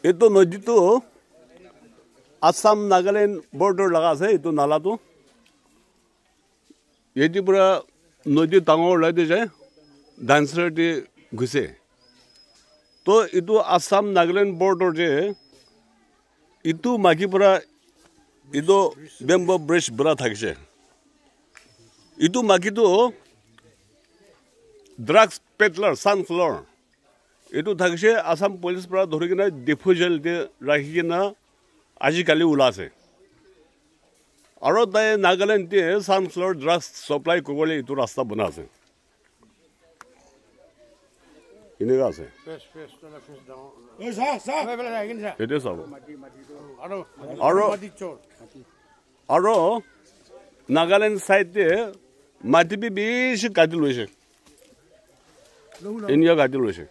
এইটো নদীটো আসাম নাগালেণ্ড বৰ্ডাৰ লগা আছে এইটো নালাটো এইটো পুৰা নদী ডাঙৰ ওলাই দি যায় ডান্সাৰ দি গৈছে তো এইটো আসাম নাগালেণ্ড বৰ্ডাৰ যে এইটো মাকি পৰা এইটো বেম্বো ব্ৰিজ বনা থাকিছে এইটো মাকিটো ড্ৰাগছ পেডলাৰ সানফ্লাৱাৰ এইটো থাকিছে আসাম পুলিচ পৰা ধৰি কিনে ডিফুজেল দি ৰাখি কিনে আজিকালি ওলাইছে আৰু তাই নাগালেণ্ডে সানফ্লাৱাৰ ড্ৰাগছ সাপ্লাই কৰিবলৈ এইটো ৰাস্তা বনাইছে এনেকুৱা আছে এইটোৱে চাব আৰু নাগালেণ্ড চাইডে মাটি বেছি কাটি লৈছে এনেকুৱা কাটি লৈছে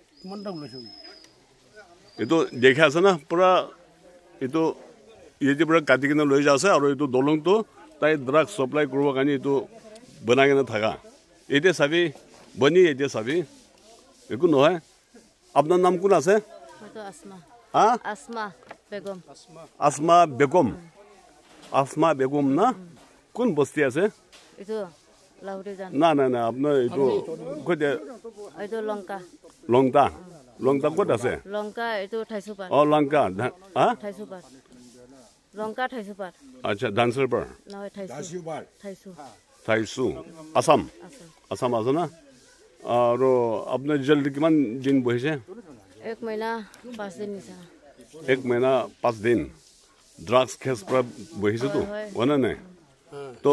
এইটো দেখি আছে না পুৰা এইটো ইয়াতে পুৰা কাটি কিনে লৈ যাইছে আৰু এইটো দলংটো তাই ড্ৰাগছ সাপ্লাই কৰিবৰ কাৰণে এইটো বনাই কিনে থাকা এতিয়া চাবি বনি এতিয়া চাবি একো নহয় আপোনাৰ নাম কোন আছে আসমা বেগম না কোন বস্তি আছে না না না আপোনাৰ এইটো ক'ত লংকা লংকা ক'ত আছে লংকা আচ্ছা ডান্সাৰ পাৰ থাইছু আসাম আসাম আছে না আৰু আপোনাৰ জলদি কিমান দিন বহিছে 1 महीना 5 दिन 1 महीना 5 दिन ড্ৰাগছ কেছ পৰা বহিছে তো হয় নাই তো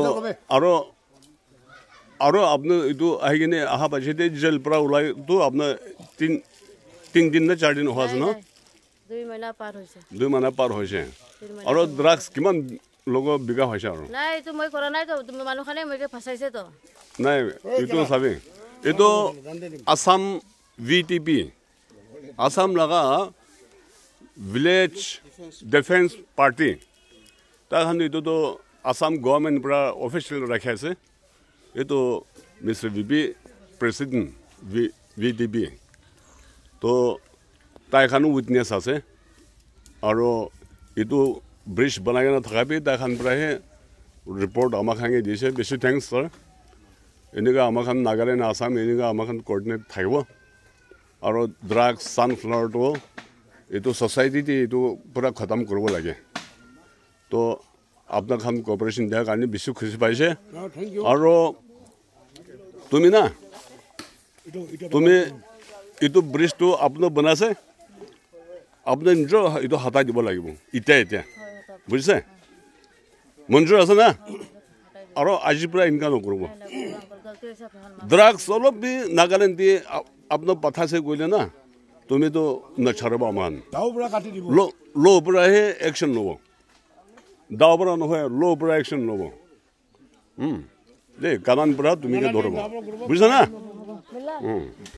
আৰু আপুনি এইটো আহি কিনে অহা পাছতে জেল পৰা ওলাই তো আপোনাৰ 3 দিন নে 4 দিন হোৱা আছে ন 2 महीना পাৰ হৈছে 2 महीना পাৰ হৈছে আৰু ড্ৰাগছ কিমান লোক বিকা হৈছে আৰু নাই এইটো মই কৰা নাই তো মানুহখনে মই ফসাইছে তো নাই এইটো চাবি এইটো আসাম ভিটিপি আসাম লগা ভিলেজ ডিফেন্স পাৰ্টি তাহান এইটোতো আসাম গভৰ্ণমেণ্ট পৰা অফিচিয়েল ৰাখি আছে এইটো মিষ্টাৰ ভিপি প্ৰেচিডেণ্ট ভিটিপি তো তাইখানো উইটনেছ আছে আৰু এইটো ব্ৰিজ বনাই কিনে থকাবি তাইখান পৰাহে ৰিপৰ্ট আমাক সাঙি দিছে বেছি থেংকছ ছাৰ এনেকুৱা আমাখন নাগালেণ্ড আসাম এনেকুৱা আমাখন কৰ্ডিনেট থাকিব আৰু ড্ৰাগছ সানফ্লাৱাৰটো এইটো ছ'চাইটিতে এইটো পূৰা খতম কৰিব লাগে তো আপোনাৰখন কপাৰেশ্যন দিয়াৰ কাৰণে বেছি খুচি পাইছে আৰু তুমি না তুমি এইটো ব্ৰিজটো আপোনাৰ বনাইছে আপোনাৰ নিজৰ এইটো হটাই দিব লাগিব এতিয়া বুজিছে মঞ্জুৰ আছে না আৰু আজিৰ পৰা ইনকাম নকৰিব ড্ৰাগছ অলপ বি নাগালেণ্ড দি আপোনাৰ পঠাইছে কৰিলে না তুমিতো নচাৰিব আমাৰ ল' পৰাহে একশ্যন ল'ব দাও পৰা নহয় ল' পৰা একশ্যন ল'ব দেই কামান পৰা তুমি ধৰিব বুজিছা না